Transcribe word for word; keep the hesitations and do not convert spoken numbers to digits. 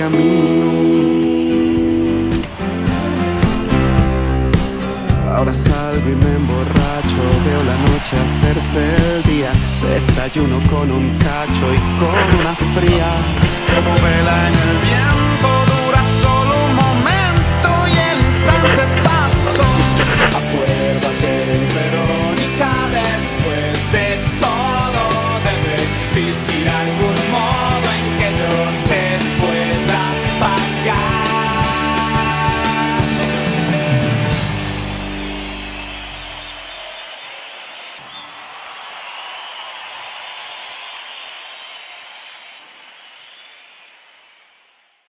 camino. Ahora salgo y me emborracho, veo la noche hacerse el día, desayuno con un cacho y con una fría como vela en el viento.